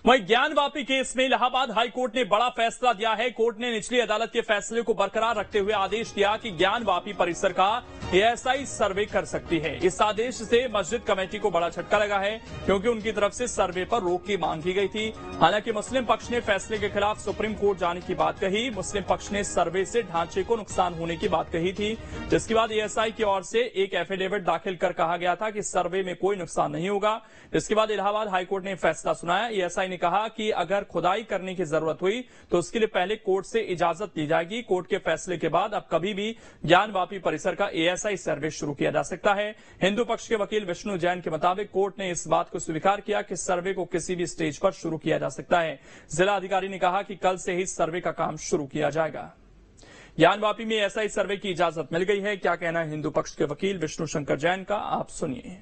वहीं ज्ञानवापी केस में Allahabad high court ने बड़ा फैसला दिया है। कोर्ट ने निचली अदालत के फैसले को बरकरार रखते हुए आदेश दिया कि ज्ञानवापी परिसर का एएसआई सर्वे कर सकती है। इस आदेश से मस्जिद कमेटी को बड़ा झटका लगा है, क्योंकि उनकी तरफ से सर्वे पर रोक की मांग की गई थी। हालांकि मुस्लिम पक्ष ने फैसले के खिलाफ सुप्रीम कोर्ट जाने की बात कही। मुस्लिम पक्ष ने सर्वे से ढांचे को नुकसान होने की बात कही थी, जिसके बाद एएसआई की ओर से एक एफिडेविट दाखिल कर कहा गया था कि सर्वे में कोई नुकसान नहीं होगा। इसके बाद इलाहाबाद हाईकोर्ट ने फैसला सुनाया। एएसआई ने कहा कि अगर खुदाई करने की जरूरत हुई तो उसके लिए पहले कोर्ट से इजाजत ली जाएगी। कोर्ट के फैसले के बाद अब कभी भी ज्ञानवापी परिसर का एएसआई सर्वे शुरू किया जा सकता है। हिंदू पक्ष के वकील विष्णु जैन के मुताबिक कोर्ट ने इस बात को स्वीकार किया कि सर्वे को किसी भी स्टेज पर शुरू किया जा सकता है। जिला अधिकारी ने कहा कि कल से ही सर्वे का काम शुरू किया जाएगा। ज्ञानवापी में एएसआई सर्वे की इजाजत मिल गई है। क्या कहना है हिंदू पक्ष के वकील विष्णु शंकर जैन का, आप सुनिए।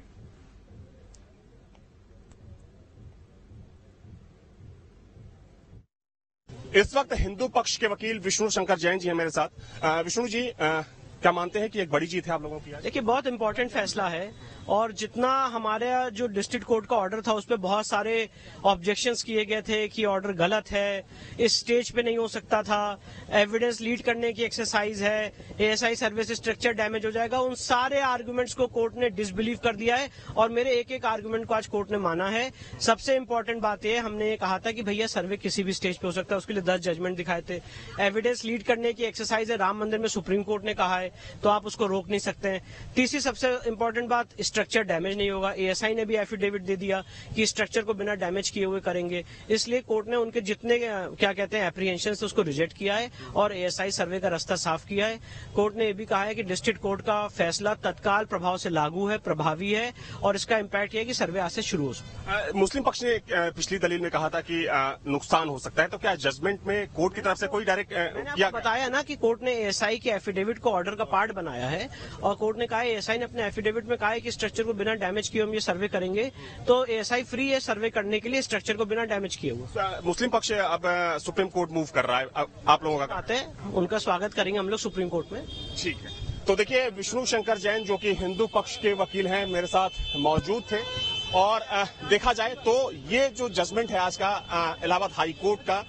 इस वक्त हिंदू पक्ष के वकील विष्णु शंकर जैन जी हैं मेरे साथ। विष्णु जी, क्या मानते हैं कि एक बड़ी जीत है आप लोगों की? देखिए, बहुत इंपॉर्टेंट फैसला है और जितना हमारे जो डिस्ट्रिक्ट कोर्ट का ऑर्डर था उस पर बहुत सारे ऑब्जेक्शंस किए गए थे कि ऑर्डर गलत है, इस स्टेज पे नहीं हो सकता था, एविडेंस लीड करने की एक्सरसाइज है, एएसआई सर्वे से स्ट्रक्चर डैमेज हो जाएगा, उन सारे आर्गुमेंट्स को कोर्ट ने डिसबिलीव कर दिया है और मेरे एक एक आर्गुमेंट को आज कोर्ट ने माना है। सबसे इंपॉर्टेंट बात यह, हमने ये कहा था कि भैया सर्वे किसी भी स्टेज पे हो सकता है, उसके लिए 10 जजमेंट दिखाए थे। एविडेंस लीड करने की एक्सरसाइज है, राम मंदिर में सुप्रीम कोर्ट ने कहा है, तो आप उसको रोक नहीं सकते हैं। तीसरी सबसे इंपॉर्टेंट बात, स्ट्रक्चर डैमेज नहीं होगा। एएसआई ने भी एफिडेविट दे दिया कि स्ट्रक्चर को बिना डैमेज किए हुए करेंगे, इसलिए कोर्ट ने उनके जितने क्या कहते हैं एप्रीहेंशन थे उसको रिजेक्ट किया है और एएसआई सर्वे का रास्ता साफ किया है। कोर्ट ने यह भी कहा है कि डिस्ट्रिक्ट कोर्ट का फैसला तत्काल प्रभाव से लागू है, प्रभावी है और इसका इम्पैक्ट यह है कि सर्वे आज से शुरू हो सकता है। मुस्लिम पक्ष ने पिछली दलील में कहा था कि नुकसान हो सकता है, तो क्या जजमेंट में कोर्ट की तरफ से कोई डायरेक्ट बताया ना कि कोर्ट ने एएसआई के एफिडेविट को ऑर्डर का पार्ट बनाया है और कोर्ट ने कहा है, एएसआई ने अपने एफिडेविट में कहा है कि स्ट्रक्चर को बिना डैमेज किए हम ये सर्वे करेंगे, तो एएसआई फ्री है सर्वे करने के लिए स्ट्रक्चर को बिना डैमेज किए हुए। मुस्लिम पक्ष अब सुप्रीम कोर्ट मूव कर रहा है, आप लोगों का आते हैं, उनका स्वागत करेंगे हम लोग सुप्रीम कोर्ट में। ठीक है, तो देखिए विष्णु शंकर जैन जो कि हिंदू पक्ष के वकील हैं मेरे साथ मौजूद थे और देखा जाए तो ये जो जजमेंट है आज का इलाहाबाद हाई कोर्ट का,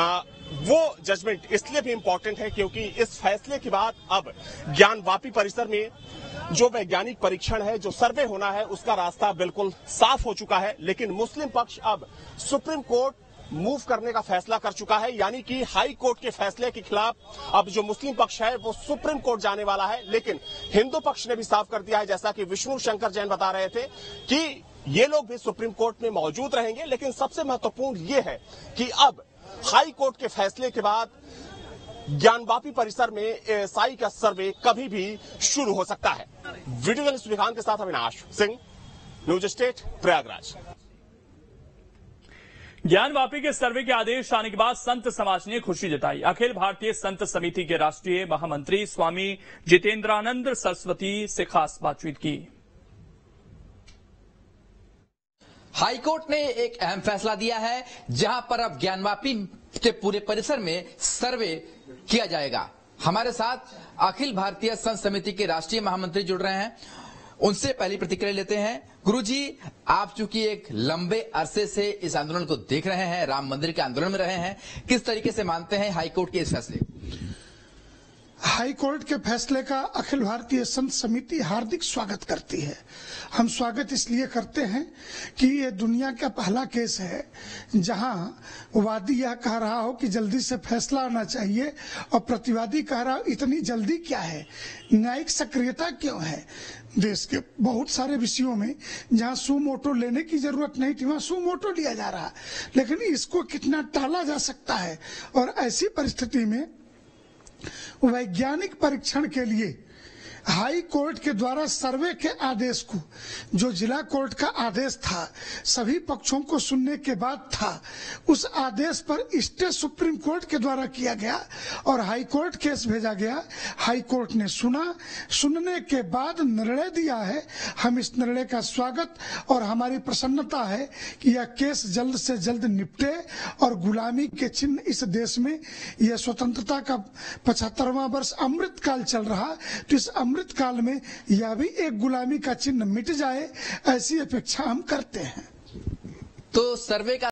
वो जजमेंट इसलिए भी इम्पोर्टेंट है क्योंकि इस फैसले के बाद अब ज्ञानवापी परिसर में जो वैज्ञानिक परीक्षण है, जो सर्वे होना है, उसका रास्ता बिल्कुल साफ हो चुका है। लेकिन मुस्लिम पक्ष अब सुप्रीम कोर्ट मूव करने का फैसला कर चुका है, यानी कि हाई कोर्ट के फैसले के खिलाफ अब जो मुस्लिम पक्ष है वो सुप्रीम कोर्ट जाने वाला है। लेकिन हिंदू पक्ष ने भी साफ कर दिया है, जैसा कि विष्णु शंकर जैन बता रहे थे, कि ये लोग भी सुप्रीम कोर्ट में मौजूद रहेंगे। लेकिन सबसे महत्वपूर्ण ये है कि अब हाई कोर्ट के फैसले के बाद ज्ञानवापी परिसर में एएसआई का सर्वे कभी भी शुरू हो सकता है। वीडियो जर्नलिस्ट विकांत के साथ अविनाश सिंह, न्यूज स्टेट, प्रयागराज। ज्ञानवापी के सर्वे के आदेश आने के बाद संत समाज ने खुशी जताई। अखिल भारतीय संत समिति के राष्ट्रीय महामंत्री स्वामी जितेंद्रानंद सरस्वती से खास बातचीत की। हाईकोर्ट ने एक अहम फैसला दिया है, जहां पर अब ज्ञानवापी के पूरे परिसर में सर्वे किया जाएगा। हमारे साथ अखिल भारतीय संत समिति के राष्ट्रीय महामंत्री जुड़ रहे हैं, उनसे पहली प्रतिक्रिया लेते हैं। गुरुजी, आप चूंकि एक लंबे अरसे से इस आंदोलन को देख रहे हैं, राम मंदिर के आंदोलन में रहे हैं, किस तरीके से मानते हैं हाईकोर्ट के इस फैसले? हाई कोर्ट के फैसले का अखिल भारतीय संत समिति हार्दिक स्वागत करती है। हम स्वागत इसलिए करते हैं कि ये दुनिया का पहला केस है जहां वादी यह कह रहा हो कि जल्दी से फैसला आना चाहिए और प्रतिवादी कह रहा हो इतनी जल्दी क्या है, न्यायिक सक्रियता क्यों है। देश के बहुत सारे विषयों में जहां सू मोटो लेने की जरूरत नहीं थी वहां सू मोटो लिया जा रहा, लेकिन इसको कितना टाला जा सकता है। और ऐसी परिस्थिति में वैज्ञानिक परीक्षण के लिए हाई कोर्ट के द्वारा सर्वे के आदेश को, जो जिला कोर्ट का आदेश था, सभी पक्षों को सुनने के बाद था, उस आदेश पर स्टे सुप्रीम कोर्ट के द्वारा किया गया और हाई कोर्ट केस भेजा गया। हाई कोर्ट ने सुना, सुनने के बाद निर्णय दिया है। हम इस निर्णय का स्वागत और हमारी प्रसन्नता है कि यह केस जल्द से जल्द निपटे और गुलामी के चिन्ह इस देश में, यह स्वतंत्रता का 75वां वर्ष अमृत काल चल रहा, तो इस अमृत काल में यह भी एक गुलामी का चिन्ह मिट जाए, ऐसी अपेक्षा हम करते हैं। तो सर्वे का